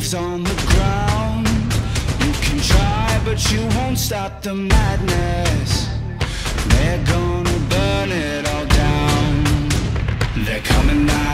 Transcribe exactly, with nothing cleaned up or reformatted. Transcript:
wolves on the ground. You can try, but you won't stop the madness. They're gonna burn it all down. They're coming now.